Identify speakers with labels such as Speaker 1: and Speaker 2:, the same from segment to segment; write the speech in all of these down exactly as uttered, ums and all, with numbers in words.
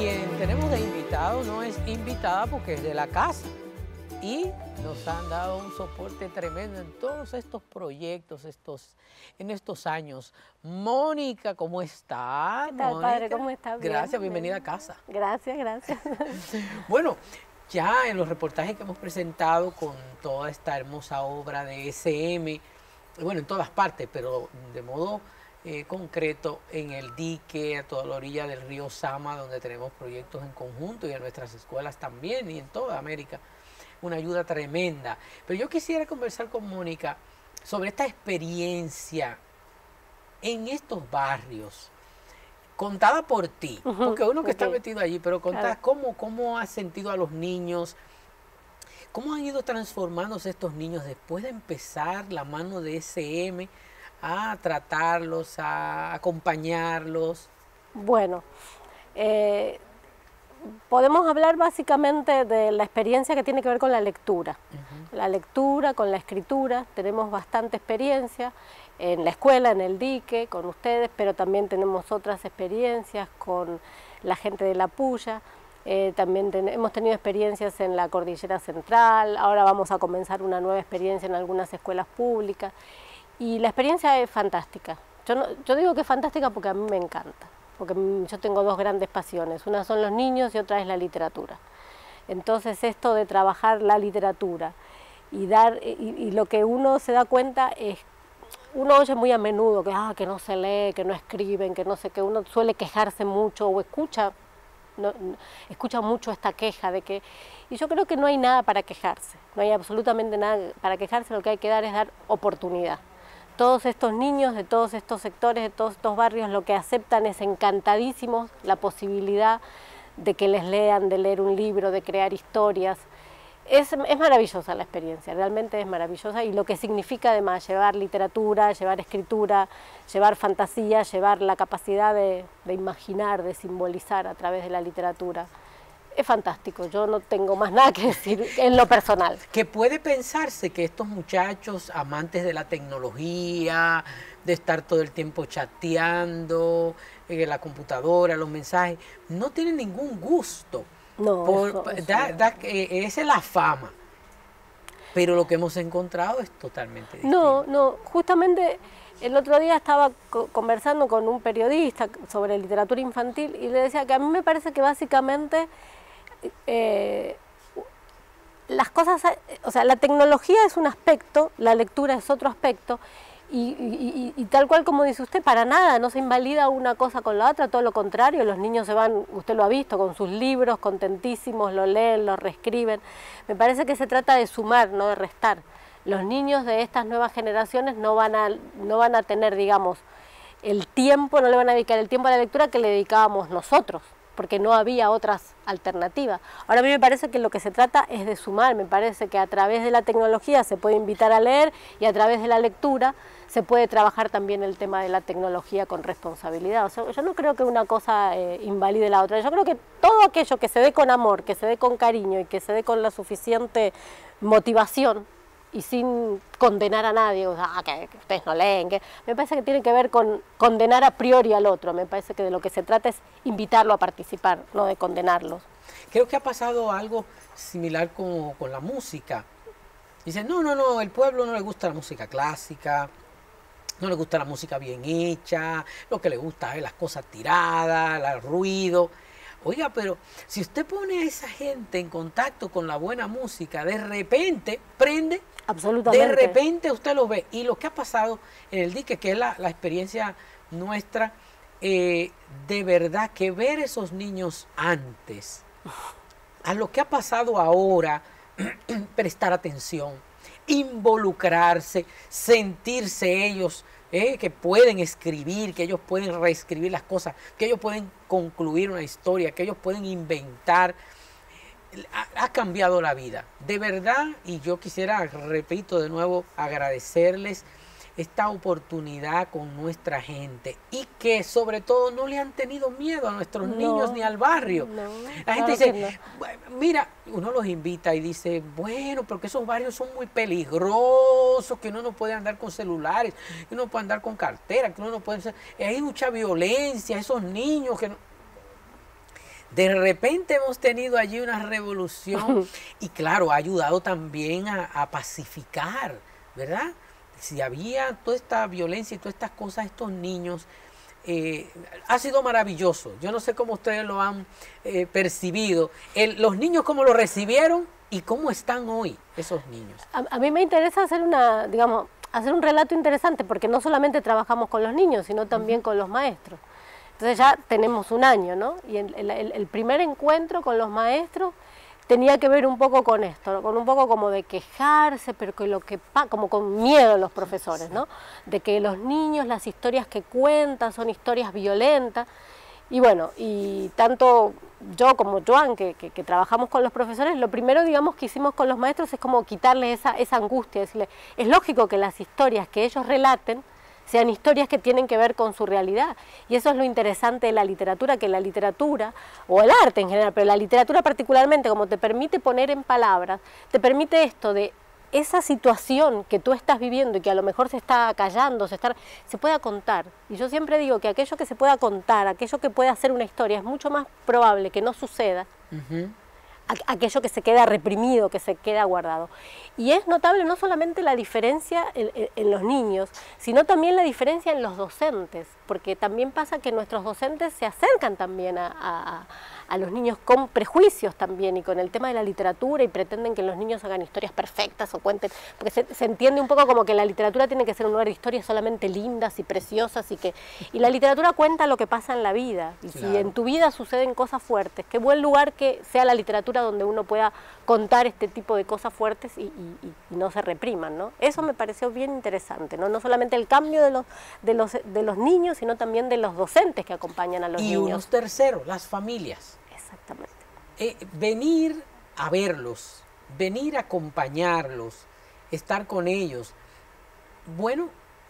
Speaker 1: quien tenemos de invitado no es invitada porque es de la casa y nos han dado un soporte tremendo en todos estos proyectos, estos, en estos años. Mónica, ¿cómo está?
Speaker 2: ¿Qué tal,
Speaker 1: Mónica?
Speaker 2: padre? ¿Cómo está? Bien,
Speaker 1: Gracias, bienvenida
Speaker 2: bien.
Speaker 1: a casa.
Speaker 2: Gracias, gracias.
Speaker 1: Bueno, ya en los reportajes que hemos presentado con toda esta hermosa obra de ese eme, bueno, en todas partes, pero de modo eh, concreto en el dique, a toda la orilla del río Sama, donde tenemos proyectos en conjunto y en nuestras escuelas también y en toda América, una ayuda tremenda. Pero yo quisiera conversar con Mónica sobre esta experiencia en estos barrios, contada por ti, uh-huh, porque uno que okay. está metido allí, pero contada claro. cómo, cómo has sentido a los niños, cómo han ido transformándose estos niños después de empezar la mano de ese eme a tratarlos, a acompañarlos.
Speaker 2: Bueno, eh, podemos hablar básicamente de la experiencia que tiene que ver con la lectura. Uh-huh. La lectura, con la escritura, tenemos bastante experiencia en la escuela, en el dique, con ustedes, pero también tenemos otras experiencias con la gente de la Puya. Eh, también ten, hemos tenido experiencias en la Cordillera Central, ahora vamos a comenzar una nueva experiencia en algunas escuelas públicas y la experiencia es fantástica. Yo, no, yo digo que es fantástica porque a mí me encanta, porque yo tengo dos grandes pasiones, una son los niños y otra es la literatura. Entonces esto de trabajar la literatura y, dar, y, y lo que uno se da cuenta es, uno oye muy a menudo que, ah, que no se lee, que no escriben, que no sé qué, uno suele quejarse mucho o escucha No, no, escucha mucho esta queja de que, y yo creo que no hay nada para quejarse, no hay absolutamente nada para quejarse, lo que hay que dar es dar oportunidad. Todos estos niños de todos estos sectores, de todos estos barrios, lo que aceptan es encantadísimos la posibilidad de que les lean, de leer un libro, de crear historias. Es, es maravillosa la experiencia, realmente es maravillosa y lo que significa además llevar literatura, llevar escritura, llevar fantasía, llevar la capacidad de, de imaginar, de simbolizar a través de la literatura. Es fantástico, yo no tengo más nada que decir en lo personal.
Speaker 1: Que puede pensarse que estos muchachos amantes de la tecnología, de estar todo el tiempo chateando, en la computadora, los mensajes, no tienen ningún gusto.
Speaker 2: No,
Speaker 1: por,
Speaker 2: eso, eso
Speaker 1: da,
Speaker 2: no.
Speaker 1: da, eh, esa es la fama, pero lo que hemos encontrado es totalmente distinto.
Speaker 2: No, no, justamente el otro día estaba co conversando con un periodista sobre literatura infantil y le decía que a mí me parece que básicamente eh, las cosas, o sea, la tecnología es un aspecto, la lectura es otro aspecto, Y, y, y, y tal cual como dice usted, para nada, no se invalida una cosa con la otra, todo lo contrario, los niños se van, usted lo ha visto, con sus libros, contentísimos, lo leen, lo reescriben. Me parece que se trata de sumar, no de restar. Los niños de estas nuevas generaciones no van a, no van a tener, digamos, el tiempo, no le van a dedicar el tiempo a la lectura que le dedicábamos nosotros, porque no había otras alternativas. Ahora a mí me parece que lo que se trata es de sumar, me parece que a través de la tecnología se puede invitar a leer y a través de la lectura se puede trabajar también el tema de la tecnología con responsabilidad. O sea, yo no creo que una cosa eh, invalide la otra, yo creo que todo aquello que se dé con amor, que se dé con cariño y que se dé con la suficiente motivación y sin condenar a nadie, o sea, ah, que, que ustedes no leen, que me parece que tiene que ver con condenar a priori al otro, me parece que de lo que se trata es invitarlo a participar, no de condenarlos.
Speaker 1: Creo que ha pasado algo similar con, con la música. Dicen, no, no, no, el pueblo no le gusta la música clásica, no le gusta la música bien hecha, lo que le gusta es las cosas tiradas, el ruido. Oiga, pero si usted pone a esa gente en contacto con la buena música, de repente prende,
Speaker 2: absolutamente,
Speaker 1: de repente usted lo ve. Y lo que ha pasado en el dique, que es la, la experiencia nuestra, eh, de verdad que ver esos niños antes, a lo que ha pasado ahora, prestar atención, involucrarse, sentirse ellos, eh, que pueden escribir, que ellos pueden reescribir las cosas, que ellos pueden concluir una historia, que ellos pueden inventar, ha, ha cambiado la vida, de verdad. Y yo quisiera, repito de nuevo, agradecerles esta oportunidad con nuestra gente y que sobre todo no le han tenido miedo a nuestros no, niños ni al barrio.
Speaker 2: No,
Speaker 1: la gente
Speaker 2: claro
Speaker 1: dice,
Speaker 2: no.
Speaker 1: Mira, uno los invita y dice, bueno, porque esos barrios son muy peligrosos, que uno no puede andar con celulares, que uno no puede andar con cartera, que uno no puede... Hay mucha violencia, esos niños que no... De repente hemos tenido allí una revolución y claro, ha ayudado también a, a pacificar, ¿verdad? Si había toda esta violencia y todas estas cosas, estos niños, eh, ha sido maravilloso. Yo no sé cómo ustedes lo han eh, percibido. El, los niños, ¿cómo lo recibieron y cómo están hoy esos niños?
Speaker 2: A, a mí me interesa hacer una, digamos, hacer un relato interesante, porque no solamente trabajamos con los niños, sino también uh-huh. con los maestros. Entonces ya tenemos un año, ¿no? Y el, el, el primer encuentro con los maestros tenía que ver un poco con esto, con un poco como de quejarse, pero que lo que como con miedo a los profesores, ¿no? De que los niños, las historias que cuentan son historias violentas. Y bueno, y tanto yo como Joan, que, que, que trabajamos con los profesores, lo primero, digamos, que hicimos con los maestros es como quitarles esa, esa angustia, decirles, es lógico que las historias que ellos relaten sean historias que tienen que ver con su realidad. Y eso es lo interesante de la literatura, que la literatura, o el arte en general, pero la literatura particularmente, como te permite poner en palabras, te permite esto de esa situación que tú estás viviendo y que a lo mejor se está callando, se, está, se pueda contar. Y yo siempre digo que aquello que se pueda contar, aquello que pueda ser una historia, es mucho más probable que no suceda, uh-huh. aquello que se queda reprimido, que se queda guardado. Y es notable no solamente la diferencia en, en, en los niños, sino también la diferencia en los docentes, porque también pasa que nuestros docentes se acercan también a, a, a los niños con prejuicios también y con el tema de la literatura y pretenden que los niños hagan historias perfectas o cuenten, porque se, se entiende un poco como que la literatura tiene que ser un lugar de historias solamente lindas y preciosas y que y la literatura cuenta lo que pasa en la vida y claro. Si en tu vida suceden cosas fuertes, qué buen lugar que sea la literatura donde uno pueda contar este tipo de cosas fuertes y, y, y no se repriman, ¿no? Eso me pareció bien interesante, ¿no? No solamente el cambio de los, de los, de los niños, sino también de los docentes que acompañan a los
Speaker 1: y
Speaker 2: niños.
Speaker 1: Y unos terceros, las familias.
Speaker 2: Exactamente.
Speaker 1: Eh, venir a verlos, venir a acompañarlos, estar con ellos. Bueno,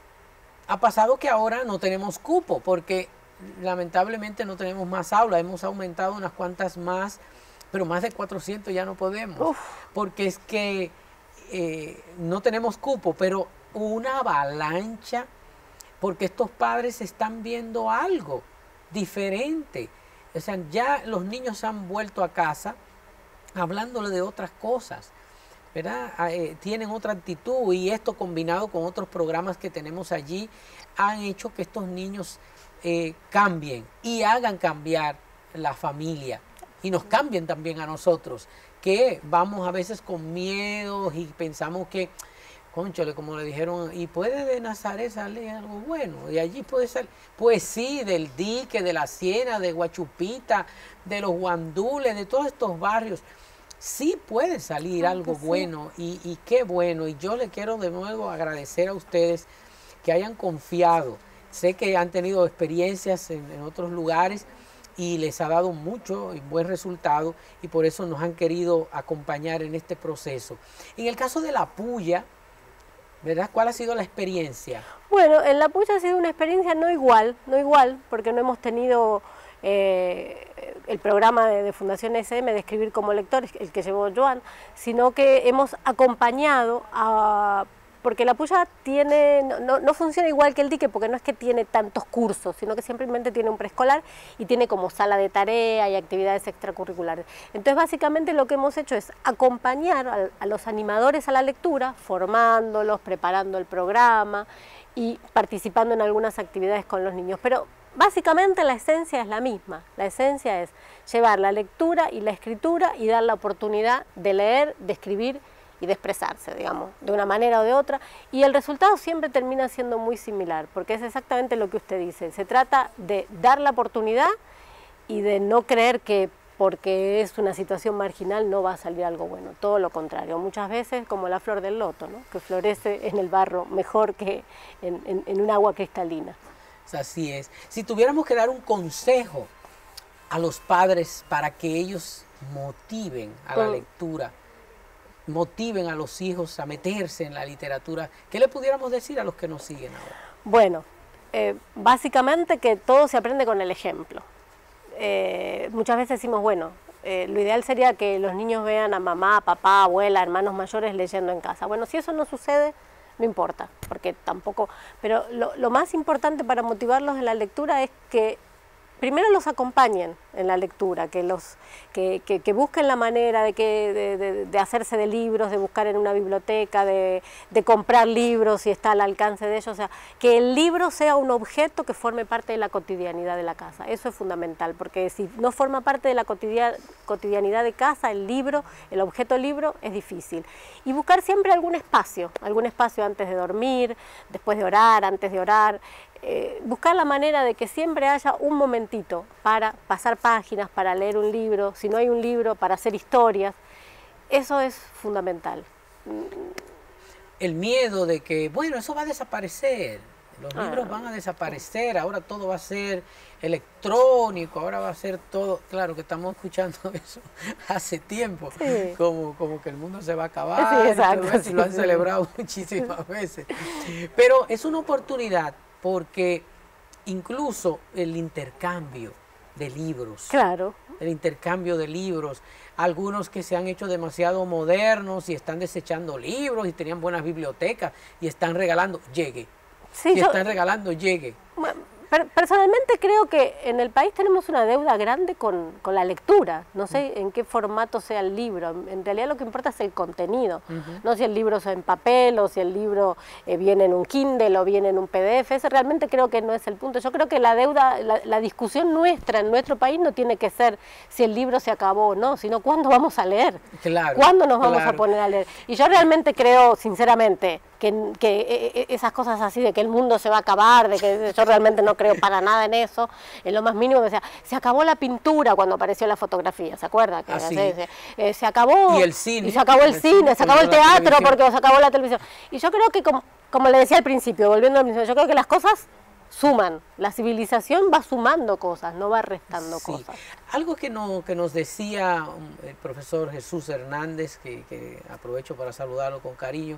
Speaker 1: ha pasado que ahora no tenemos cupo porque lamentablemente no tenemos más aulas, hemos aumentado unas cuantas más, pero más de cuatrocientos ya no podemos, Uf. porque es que eh, no tenemos cupo, pero una avalancha, porque estos padres están viendo algo diferente. O sea, ya los niños han vuelto a casa hablándole de otras cosas, ¿verdad? Eh, tienen otra actitud y esto combinado con otros programas que tenemos allí han hecho que estos niños eh, cambien y hagan cambiar la familia y nos cambien también a nosotros, que vamos a veces con miedo y pensamos que, cónchale, como le dijeron, ¿y puede de Nazaret salir algo bueno? Y allí puede salir, pues sí, del dique, de la Siena, de Guachupita, de los guandules, de todos estos barrios, sí puede salir ah, algo sí. bueno y, y qué bueno. Y yo le quiero de nuevo agradecer a ustedes que hayan confiado. Sé que han tenido experiencias en, en otros lugares y les ha dado mucho y buen resultado y por eso nos han querido acompañar en este proceso. En el caso de la puya, ¿verdad? ¿Cuál ha sido la experiencia?
Speaker 2: Bueno, en la puya ha sido una experiencia no igual, no igual, porque no hemos tenido eh, el programa de, de Fundación S M de escribir como lector, el que llevó Joan, sino que hemos acompañado a... Porque la puya tiene, no, no funciona igual que el dique, porque no es que tiene tantos cursos, sino que simplemente tiene un preescolar y tiene como sala de tarea y actividades extracurriculares. Entonces, básicamente lo que hemos hecho es acompañar a, a los animadores a la lectura, formándolos, preparando el programa y participando en algunas actividades con los niños. Pero básicamente la esencia es la misma. La esencia es llevar la lectura y la escritura y dar la oportunidad de leer, de escribir y de expresarse, digamos, de una manera o de otra, y el resultado siempre termina siendo muy similar, porque es exactamente lo que usted dice, se trata de dar la oportunidad y de no creer que porque es una situación marginal no va a salir algo bueno, todo lo contrario, muchas veces como la flor del loto, ¿no? Que florece en el barro mejor que en, en, en un agua cristalina.
Speaker 1: Así es. Si tuviéramos que dar un consejo a los padres para que ellos motiven a la mm. lectura, motiven a los hijos a meterse en la literatura, ¿qué le pudiéramos decir a los que nos siguen ahora?
Speaker 2: Bueno, eh, básicamente que todo se aprende con el ejemplo. Eh, muchas veces decimos, bueno, eh, lo ideal sería que los niños vean a mamá, papá, abuela, hermanos mayores leyendo en casa. Bueno, si eso no sucede, no importa, porque tampoco... Pero lo, lo más importante para motivarlos en la lectura es que primero los acompañen en la lectura, que, los, que, que, que busquen la manera de, que, de, de, de hacerse de libros, de buscar en una biblioteca, de, de comprar libros si está al alcance de ellos, o sea, que el libro sea un objeto que forme parte de la cotidianidad de la casa. Eso es fundamental, porque si no forma parte de la cotidianidad, cotidianidad de casa, el libro, el objeto libro, es difícil. Y buscar siempre algún espacio, algún espacio antes de dormir, después de orar, antes de orar, eh, buscar la manera de que siempre haya un momentito para pasar páginas, para leer un libro, si no hay un libro, para hacer historias. Eso es fundamental.
Speaker 1: El miedo de que, bueno, eso va a desaparecer, los
Speaker 2: Ah.
Speaker 1: libros van a desaparecer, ahora todo va a ser electrónico, ahora va a ser todo, claro que estamos escuchando eso hace tiempo,
Speaker 2: Sí.
Speaker 1: como, como que el mundo se va a acabar,
Speaker 2: Sí,
Speaker 1: y todo
Speaker 2: exacto,
Speaker 1: eso, y
Speaker 2: sí,
Speaker 1: lo han
Speaker 2: sí.
Speaker 1: celebrado muchísimas veces. Pero es una oportunidad porque incluso el intercambio de libros,
Speaker 2: Claro.
Speaker 1: el intercambio de libros, algunos que se han hecho demasiado modernos y están desechando libros y tenían buenas bibliotecas y están regalando, llegue,
Speaker 2: Sí,
Speaker 1: y
Speaker 2: yo,
Speaker 1: están regalando, llegue.
Speaker 2: Bueno, per- personalmente creo que en el país tenemos una deuda grande con, con la lectura. No sé en qué formato sea el libro. En realidad lo que importa es el contenido.
Speaker 1: Ujú.
Speaker 2: No si el libro es en papel o si el libro eh, viene en un Kindle o viene en un P D F. Ese realmente creo que no es el punto. Yo creo que la deuda, la, la discusión nuestra en nuestro país no tiene que ser si el libro se acabó o no, sino cuándo vamos a leer.
Speaker 1: Claro,
Speaker 2: ¿Cuándo nos vamos
Speaker 1: claro.
Speaker 2: a poner a leer? Y yo realmente creo, sinceramente, que, que eh, esas cosas así de que el mundo se va a acabar, de que yo realmente no creo para nada en eso, en lo más mínimo. O sea, se acabó la pintura cuando apareció la fotografía, ¿se acuerda? Que
Speaker 1: Ah, sí.
Speaker 2: se, se- eh, se acabó.
Speaker 1: Y el cine.
Speaker 2: Y se acabó el,
Speaker 1: El
Speaker 2: cine,
Speaker 1: cine,
Speaker 2: se acabó el
Speaker 1: porque la
Speaker 2: teatro,
Speaker 1: televisión.
Speaker 2: porque se acabó la televisión. Y yo creo que, como, como le decía al principio, volviendo al principio, yo creo que las cosas suman. La civilización va sumando cosas, no va restando
Speaker 1: Sí.
Speaker 2: cosas.
Speaker 1: Algo que, no, que nos decía um, el profesor Jesús Hernández, que, que aprovecho para saludarlo con cariño,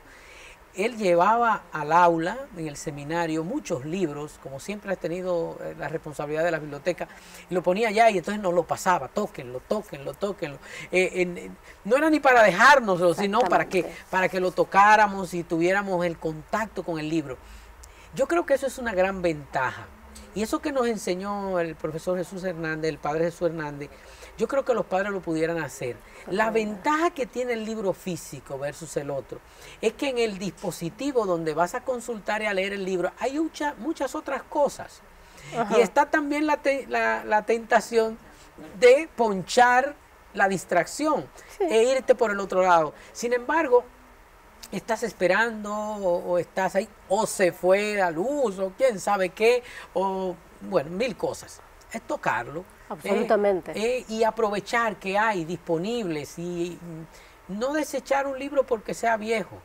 Speaker 1: él llevaba al aula, en el seminario, muchos libros, como siempre ha tenido eh, la responsabilidad de la biblioteca, y lo ponía allá y entonces nos lo pasaba, tóquenlo, tóquenlo, tóquenlo. Eh, en- en- no era ni para dejárnoslo, sino para que,
Speaker 2: Exactamente.
Speaker 1: para que lo tocáramos y tuviéramos el contacto con el libro. Yo creo que eso es una gran ventaja. Y eso que nos enseñó el profesor Jesús Hernández, el padre Jesús Hernández, yo creo que los padres lo pudieran hacer. La ventaja que tiene el libro físico versus el otro es que en el dispositivo donde vas a consultar y a leer el libro hay mucha- muchas otras cosas.
Speaker 2: Ajá.
Speaker 1: Y está también la, te- la- la tentación de ponchar la distracción
Speaker 2: Sí.
Speaker 1: e irte por el otro lado. Sin embargo, estás esperando o, o estás ahí, o se fue la luz, o quién sabe qué, o bueno, mil cosas. Es tocarlo.
Speaker 2: Absolutamente.
Speaker 1: eh, eh, y aprovechar que hay disponibles y mm, no desechar un libro porque sea viejo.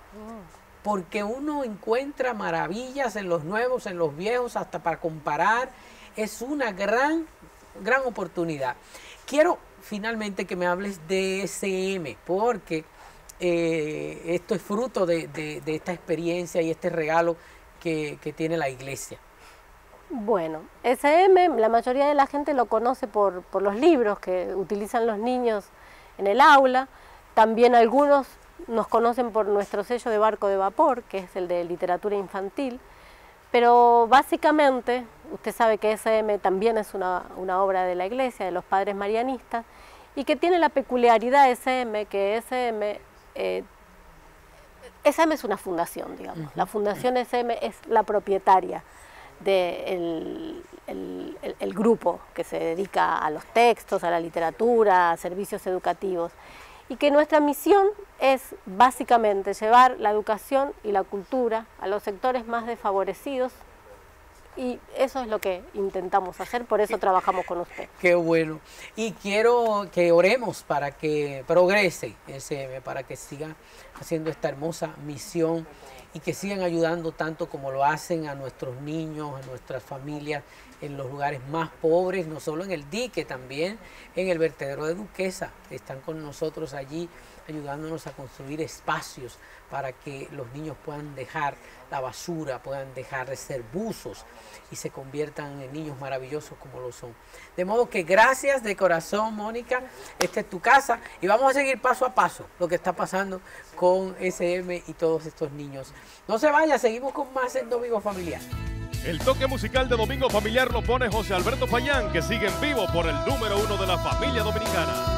Speaker 1: Porque uno encuentra maravillas en los nuevos, en los viejos, hasta para comparar. Es una gran, gran oportunidad. Quiero finalmente que me hables de S M, porque eh, esto es fruto de, de- de esta experiencia y este regalo que, que tiene la iglesia.
Speaker 2: Bueno, S M, la mayoría de la gente lo conoce por, por los libros que utilizan los niños en el aula. También algunos nos conocen por nuestro sello de barco de vapor, que es el de literatura infantil. Pero básicamente, usted sabe que S M también es una, una obra de la iglesia, de los padres marianistas, y que tiene la peculiaridad S M, que S M... eh, S M es una fundación, digamos. La fundación S M es la propietaria del el, el- el grupo que se dedica a los textos, a la literatura, a servicios educativos. Y que nuestra misión es básicamente llevar la educación y la cultura a los sectores más desfavorecidos. Y eso es lo que intentamos hacer, por eso trabajamos con usted.
Speaker 1: Qué bueno. Y quiero que oremos para que progrese S M, para que siga haciendo esta hermosa misión y que sigan ayudando tanto como lo hacen a nuestros niños, a nuestras familias en los lugares más pobres, no solo en el dique, también en el vertedero de Duquesa. Están con nosotros allí ayudándonos a construir espacios para que los niños puedan dejar la basura, puedan dejar de ser buzos y se conviertan en niños maravillosos como lo son. De modo que gracias de corazón, Mónica, esta es tu casa y vamos a seguir paso a paso lo que está pasando con S M y todos estos niños. No se vaya, seguimos con más en Domingo Familiar.
Speaker 3: El toque musical de Domingo Familiar lo pone José Alberto Payán, que sigue en vivo por el número uno de la familia dominicana.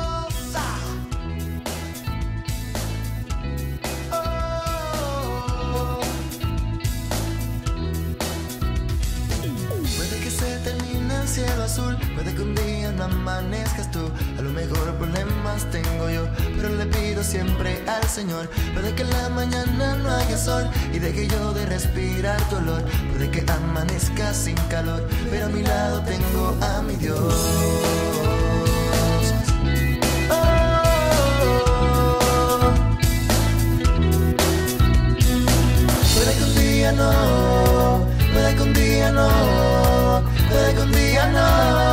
Speaker 4: Cielo azul, puede que un día no amanezcas tú, a lo mejor problemas tengo yo, pero le pido siempre al Señor. Puede que en la mañana no haya sol y deje yo de respirar tu olor, puede que amanezca sin calor, pero a mi lado tengo a mi Dios. Oh, puede que un día no, puede que un día no, puede que un día no.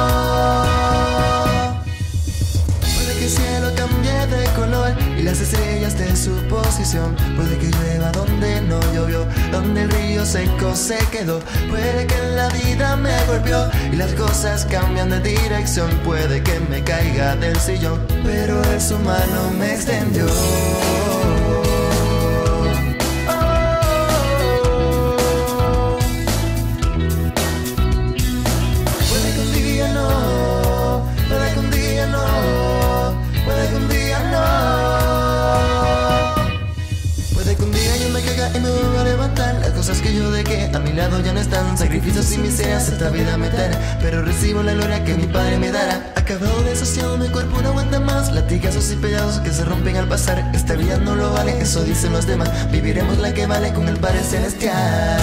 Speaker 4: Puede que el cielo cambie de color y las estrellas de su posición. Puede que llueva donde no llovió, donde el río seco se quedó. Puede que la vida me golpeó y las cosas cambian de dirección. Puede que me caiga del sillón, pero él su mano me extendió. Y me vuelvo a levantar. Las cosas que yo dejé a mi lado ya no están. Sacrificios y miserias esta vida me dará, pero recibo la gloria que mi Padre me dará. Acabado de saciado, mi cuerpo no aguanta más. Latigazos y pedazos que se rompen al pasar. Esta vida no lo vale, eso dicen los demás. Viviremos la que vale con el Padre Celestial.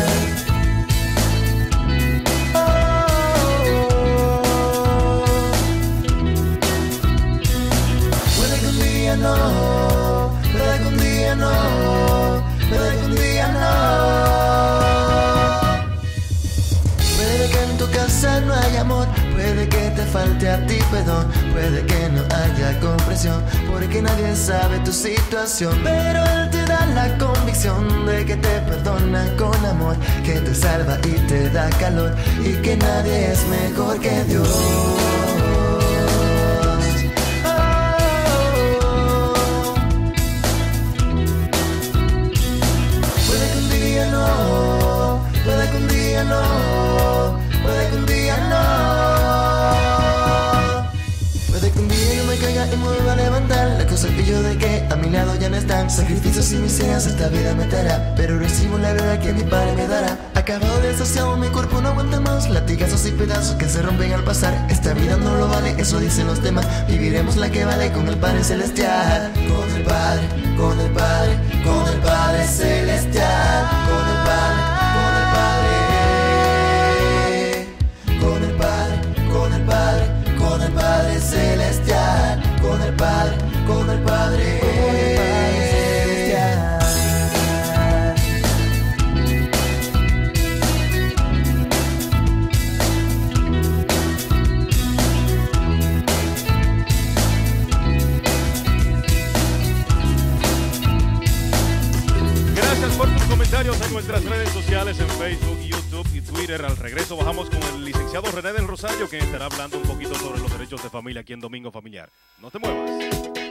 Speaker 4: Puede que un día no, puede que un día no, puede que un día no. Puede que en tu casa no haya amor, puede que te falte a ti perdón, puede que no haya comprensión, porque nadie sabe tu situación, pero Él te da la convicción de que te perdona con amor, que te salva y te da calor, y que nadie es mejor que Dios. Puede que un día no, puede que un día no. Puede que un día yo me caiga y me vuelva a levantar. Las cosas que yo dejé a mi lado ya no están. Sacrificios y miserias esta vida me dará, pero recibo la gloria que mi Padre me dará. Acabado de saciado, mi cuerpo no aguanta más. Latigazos y pedazos que se rompen al pasar. Esta vida no lo vale, eso dicen los demás. Viviremos la que vale con el Padre Celestial. Con el Padre, con el Padre, con el Padre Celestial. Con el Padre, con el Padre, con el Padre, con el Padre, con el Padre Celestial. Con el Padre, con el Padre, con el Padre Celestial.
Speaker 3: Gracias por tus comentarios en nuestras redes sociales, en Facebook, YouTube y Twitter. Al regreso bajamos con el licenciado René del Rosario, quien estará hablando un poquito sobre los derechos de familia aquí en Domingo Familiar. No te muevas.